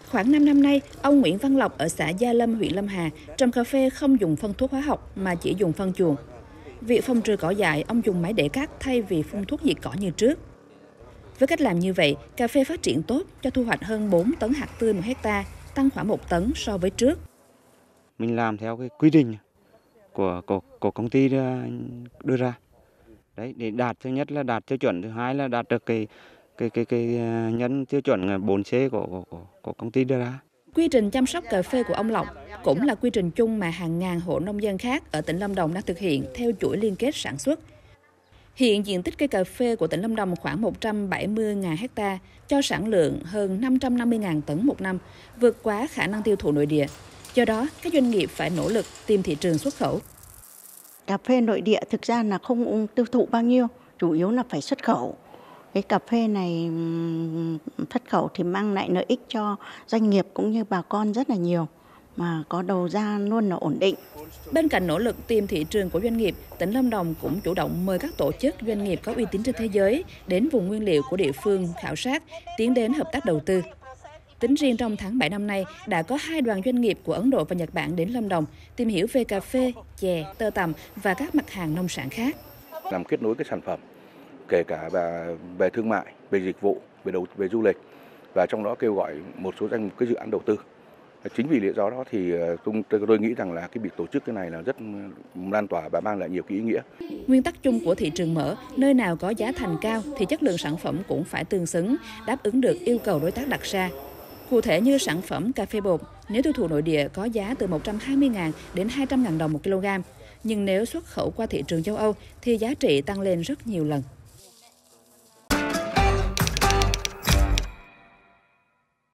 Khoảng 5 năm nay, ông Nguyễn Văn Lộc ở xã Gia Lâm, huyện Lâm Hà trồng cà phê không dùng phân thuốc hóa học mà chỉ dùng phân chuồng. Việc phòng trừ cỏ dại, ông dùng máy để cắt thay vì phun thuốc diệt cỏ như trước. Với cách làm như vậy, cà phê phát triển tốt, cho thu hoạch hơn 4 tấn hạt tươi 1 hectare, tăng khoảng 1 tấn so với trước. Mình làm theo cái quy trình của công ty đưa ra. Đấy, để đạt thứ nhất là đạt tiêu chuẩn, thứ hai là đạt được cái nhân tiêu chuẩn 4C của công ty đưa ra. Quy trình chăm sóc cà phê của ông Lộc cũng là quy trình chung mà hàng ngàn hộ nông dân khác ở tỉnh Lâm Đồng đang thực hiện theo chuỗi liên kết sản xuất. Hiện diện tích cây cà phê của tỉnh Lâm Đồng khoảng 170.000 hectare, cho sản lượng hơn 550.000 tấn một năm, vượt quá khả năng tiêu thụ nội địa. Do đó, các doanh nghiệp phải nỗ lực tìm thị trường xuất khẩu. Cà phê nội địa thực ra là không tiêu thụ bao nhiêu, chủ yếu là phải xuất khẩu. Cái cà phê này xuất khẩu thì mang lại lợi ích cho doanh nghiệp cũng như bà con rất là nhiều, mà có đầu ra luôn là ổn định. Bên cạnh nỗ lực tìm thị trường của doanh nghiệp, tỉnh Lâm Đồng cũng chủ động mời các tổ chức doanh nghiệp có uy tín trên thế giới đến vùng nguyên liệu của địa phương khảo sát, tiến đến hợp tác đầu tư. Tính riêng trong tháng 7 năm nay, đã có 2 đoàn doanh nghiệp của Ấn Độ và Nhật Bản đến Lâm Đồng tìm hiểu về cà phê, chè, tơ tằm và các mặt hàng nông sản khác. Làm kết nối cái sản phẩm, kể cả về thương mại, về dịch vụ, về du lịch, và trong đó kêu gọi một số cái dự án đầu tư. Chính vì lý do đó thì tôi nghĩ rằng là cái việc tổ chức cái này là rất lan tỏa và mang lại nhiều cái ý nghĩa. Nguyên tắc chung của thị trường mở, nơi nào có giá thành cao thì chất lượng sản phẩm cũng phải tương xứng, đáp ứng được yêu cầu đối tác đặt ra. Cụ thể như sản phẩm cà phê bột, nếu tiêu thụ nội địa có giá từ 120.000 đến 200.000 đồng 1 kg, nhưng nếu xuất khẩu qua thị trường châu Âu thì giá trị tăng lên rất nhiều lần.